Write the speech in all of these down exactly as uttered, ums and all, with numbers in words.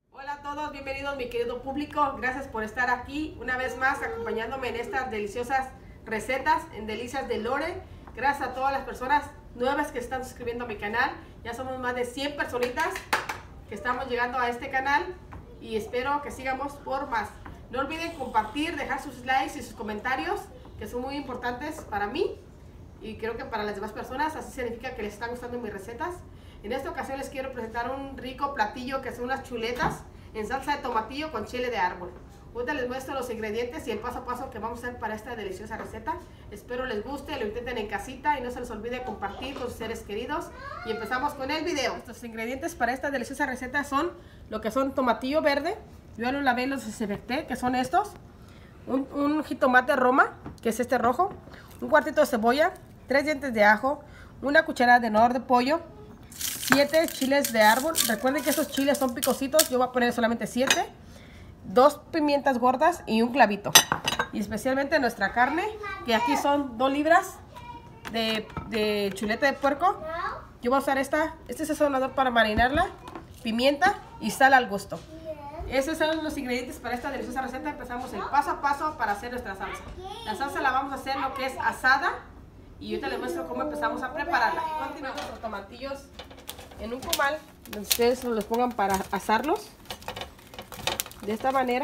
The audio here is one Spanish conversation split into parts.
Hola a todos, bienvenidos mi querido público, gracias por estar aquí una vez más acompañándome en estas deliciosas recetas en Delicias de Lore. Gracias a todas las personas nuevas que están suscribiendo a mi canal, ya somos más de cien personitas que estamos llegando a este canal y espero que sigamos por más. No olviden compartir, dejar sus likes y sus comentarios que son muy importantes para mí y creo que para las demás personas, así significa que les están gustando mis recetas. En esta ocasión les quiero presentar un rico platillo que son unas chuletas en salsa de tomatillo con chile de árbol. Ahorita les muestro los ingredientes y el paso a paso que vamos a hacer para esta deliciosa receta. Espero les guste, lo intenten en casita y no se les olvide compartir con sus seres queridos. Y empezamos con el video. Estos ingredientes para esta deliciosa receta son lo que son tomatillo verde. Yo ya lo lavé y los desinfecté, que son estos. Un, un jitomate roma, que es este rojo. Un cuartito de cebolla, tres dientes de ajo, una cucharada de nor de pollo, siete chiles de árbol. Recuerden que esos chiles son picositos, yo voy a poner solamente siete. Dos pimientas gordas y un clavito. Y especialmente nuestra carne, que aquí son dos libras de, de chuleta de puerco. Yo voy a usar esta, este sazonador para marinarla, pimienta y sal al gusto. Esos son los ingredientes para esta deliciosa receta. Empezamos el paso a paso para hacer nuestra salsa. La salsa la vamos a hacer lo que es asada y ahorita les muestro cómo empezamos a prepararla. Continuamos los tomatillos en un comal, donde ustedes los pongan para asarlos. De esta manera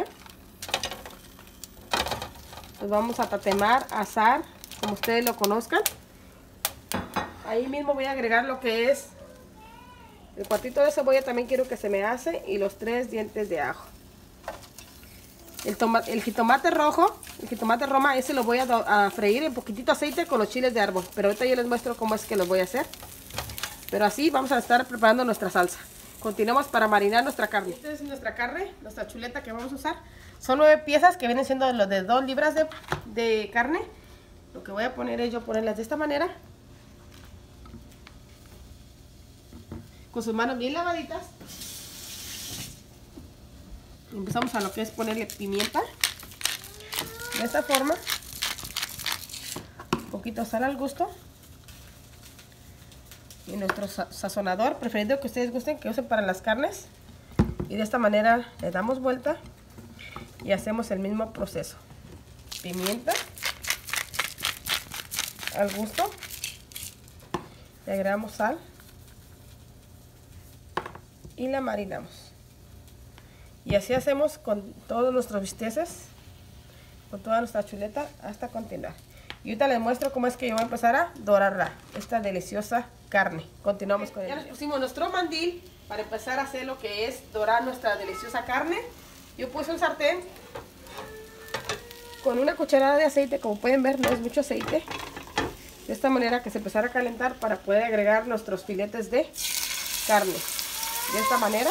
los vamos a tatemar, asar, como ustedes lo conozcan. Ahí mismo voy a agregar lo que es el cuartito de cebolla, también quiero que se me hace, y los tres dientes de ajo. El, el jitomate rojo, el jitomate roma, ese lo voy a, a freír en poquitito aceite con los chiles de árbol, pero ahorita yo les muestro cómo es que lo voy a hacer. Pero así vamos a estar preparando nuestra salsa. Continuamos para marinar nuestra carne. Esta es nuestra carne, nuestra chuleta que vamos a usar. Son nueve piezas que vienen siendo los de dos libras de, de carne. Lo que voy a poner es yo ponerlas de esta manera. Con sus manos bien lavaditas. Y empezamos a lo que es ponerle pimienta. De esta forma. Un poquito de sal al gusto. Y nuestro sazonador preferido que ustedes gusten, que usen para las carnes. Y de esta manera le damos vuelta y hacemos el mismo proceso. Pimienta al gusto. Le agregamos sal y la marinamos. Y así hacemos con todos nuestros bisteces, con toda nuestra chuleta hasta continuar. Y ahorita les muestro cómo es que yo voy a empezar a dorarla, esta deliciosa carne. Continuamos con el video. Ya nos pusimos nuestro mandil para empezar a hacer lo que es dorar nuestra deliciosa carne. Yo puse un sartén con una cucharada de aceite, como pueden ver no es mucho aceite. De esta manera que se empezara a calentar para poder agregar nuestros filetes de carne. De esta manera.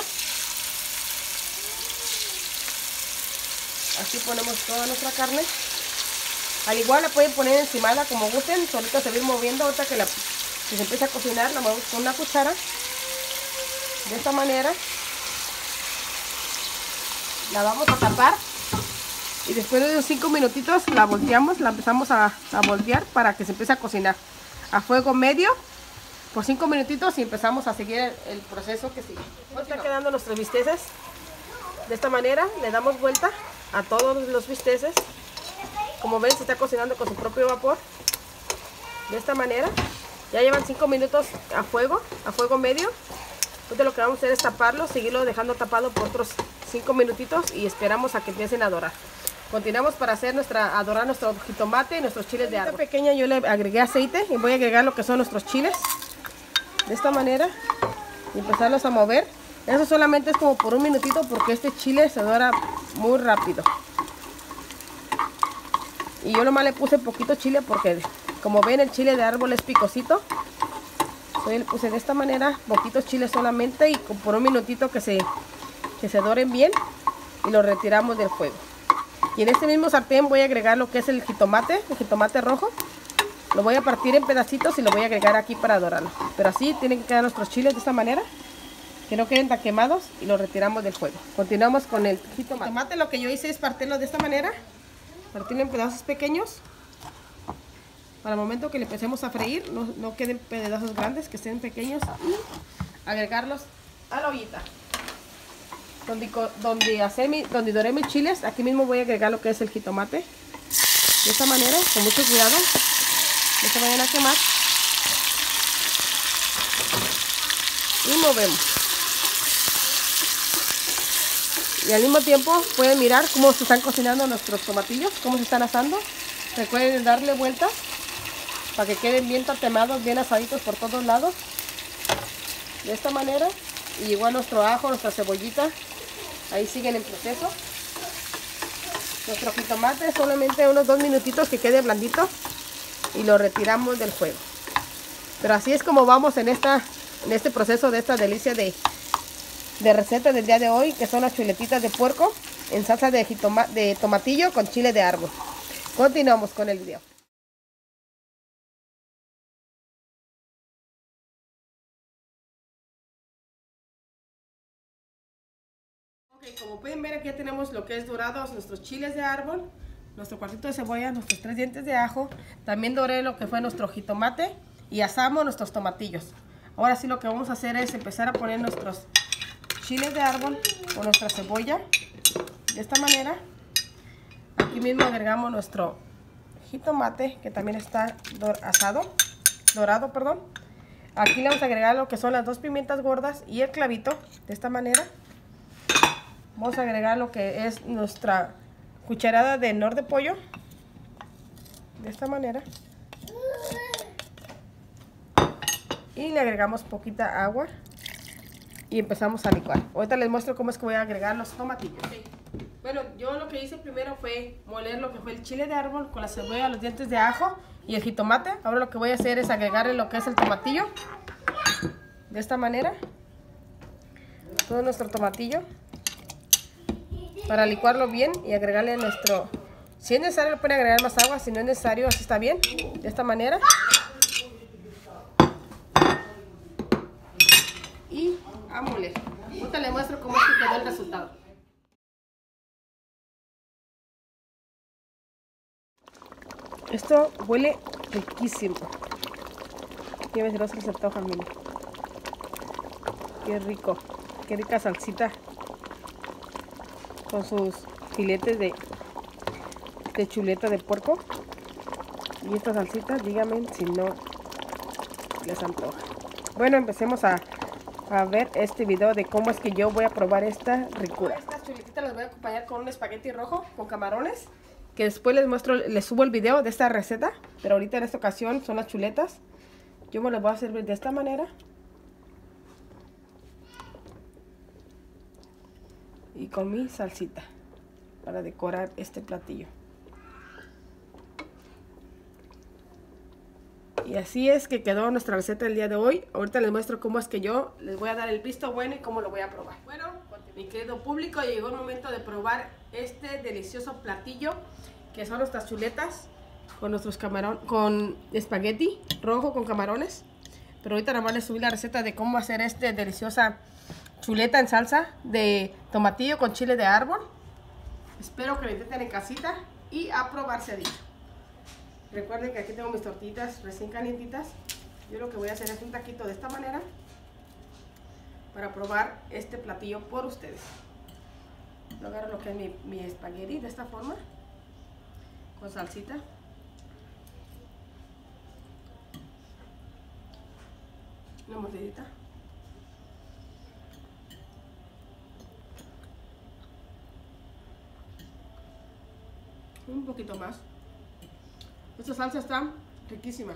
Así ponemos toda nuestra carne. Al igual la pueden poner encimada como gusten, solita se va a ir moviendo. Ahorita que, la, que se empieza a cocinar, la movemos con una cuchara. De esta manera. La vamos a tapar. Y después de unos cinco minutitos la volteamos, la empezamos a, a voltear para que se empiece a cocinar. A fuego medio, por cinco minutitos y empezamos a seguir el, el proceso que sigue. Está quedando nuestros bisteces. De esta manera le damos vuelta a todos los bisteces. Como ven, se está cocinando con su propio vapor. De esta manera. Ya llevan cinco minutos a fuego, a fuego medio. Entonces lo que vamos a hacer es taparlo, seguirlo dejando tapado por otros cinco minutitos y esperamos a que empiecen a dorar. Continuamos para hacer nuestra, adorar nuestro jitomate y nuestros chiles de árbol. Pequeña yo le agregué aceite y voy a agregar lo que son nuestros chiles. De esta manera. Y empezarlos a mover. Eso solamente es como por un minutito porque este chile se dora muy rápido. Y yo nomás le puse poquito chile porque, como ven, el chile de árbol es picosito. Yo le puse de esta manera, poquitos chiles solamente y por un minutito que se, que se doren bien. Y lo retiramos del fuego. Y en este mismo sartén voy a agregar lo que es el jitomate, el jitomate rojo. Lo voy a partir en pedacitos y lo voy a agregar aquí para dorarlo. Pero así tienen que quedar nuestros chiles de esta manera. Que no queden tan quemados y los retiramos del fuego. Continuamos con el jitomate. El tomate lo que yo hice es partirlo de esta manera. Partirlo en pedazos pequeños. Para el momento que le empecemos a freír, no, no queden pedazos grandes, que estén pequeños. Y agregarlos a la ollita. donde, donde, hacer mi, donde doré mis chiles, aquí mismo voy a agregar lo que es el jitomate. De esta manera, con mucho cuidado, no se vayan a quemar. Y movemos. Y al mismo tiempo pueden mirar cómo se están cocinando nuestros tomatillos, cómo se están asando. Recuerden darle vueltas para que queden bien tatemados, bien asaditos por todos lados. De esta manera. Y igual nuestro ajo, nuestra cebollita, ahí siguen en proceso. Nuestro jitomate, solamente unos dos minutitos que quede blandito y lo retiramos del fuego. Pero así es como vamos en, esta, en este proceso de esta delicia de, de receta del día de hoy, que son las chuletitas de puerco en salsa de, jitoma, de tomatillo con chile de árbol. Continuamos con el video. Como pueden ver, aquí ya tenemos lo que es dorados nuestros chiles de árbol, nuestro cuartito de cebolla, nuestros tres dientes de ajo. También doré lo que fue nuestro jitomate y asamos nuestros tomatillos. Ahora sí lo que vamos a hacer es empezar a poner nuestros chiles de árbol con nuestra cebolla. De esta manera. Aquí mismo agregamos nuestro jitomate, que también está dor asado, dorado, perdón. Aquí le vamos a agregar lo que son las dos pimientas gordas y el clavito, de esta manera. Vamos a agregar lo que es nuestra cucharada de nor de pollo. De esta manera. Y le agregamos poquita agua. Y empezamos a licuar. Ahorita les muestro cómo es que voy a agregar los tomatillos. ¿Sí? Bueno, yo lo que hice primero fue moler lo que fue el chile de árbol con la cebolla, los dientes de ajo y el jitomate. Ahora lo que voy a hacer es agregarle lo que es el tomatillo. De esta manera. Todo nuestro tomatillo. Para licuarlo bien y agregarle nuestro... Si es necesario le pueden agregar más agua, si no es necesario así está bien. De esta manera. Y a moler. Ahorita les muestro cómo es que quedó el resultado. Esto huele riquísimo. Quiero ver si no se les antoja, miren. Qué rico. Qué rica salsita. Con sus filetes de, de chuleta de puerco. Y esta salsita, díganme si no les antoja. Bueno, empecemos a, a ver este video de cómo es que yo voy a probar esta ricura. Estas chuletitas las voy a acompañar con un espagueti rojo con camarones, que después les muestro, les subo el video de esta receta. Pero ahorita en esta ocasión son las chuletas. Yo me las voy a servir de esta manera. Y con mi salsita para decorar este platillo. Y así es que quedó nuestra receta del día de hoy. Ahorita les muestro cómo es que yo les voy a dar el visto bueno y cómo lo voy a probar. Bueno, mi querido público, llegó el momento de probar este delicioso platillo, que son nuestras chuletas con nuestros camarones, con espagueti rojo con camarones. Pero ahorita nada más les subí la receta de cómo hacer este deliciosa chuleta en salsa de tomatillo con chile de árbol. Espero que lo intenten en casita y a probar se ha dicho. Recuerden que aquí tengo mis tortillitas recién calientitas. Yo lo que voy a hacer es un taquito de esta manera para probar este platillo por ustedes. Lo agarro lo que es mi, mi espagueti de esta forma, con salsita. Una mordidita. Un poquito más. Esta salsa está riquísima.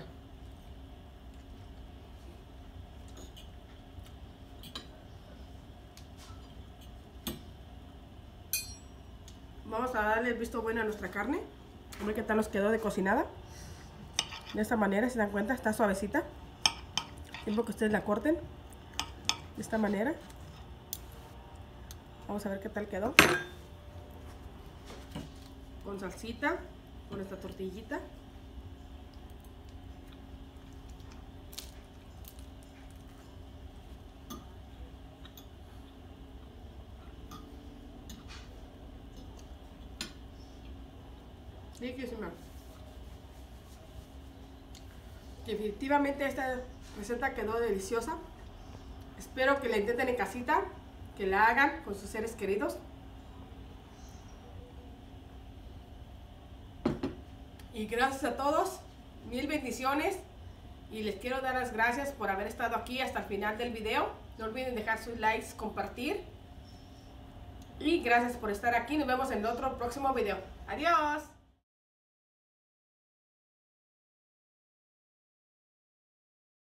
Vamos a darle el visto bueno a nuestra carne. A ver qué tal nos quedó de cocinada. De esta manera, si se dan cuenta, está suavecita. Tiempo que ustedes la corten. De esta manera. Vamos a ver qué tal quedó. Con salsita, con esta tortillita. Riquísima. Definitivamente esta receta quedó deliciosa. Espero que la intenten en casita, que la hagan con sus seres queridos. Y gracias a todos, mil bendiciones. Y les quiero dar las gracias por haber estado aquí hasta el final del video. No olviden dejar sus likes, compartir. Y gracias por estar aquí. Nos vemos en otro próximo video. Adiós.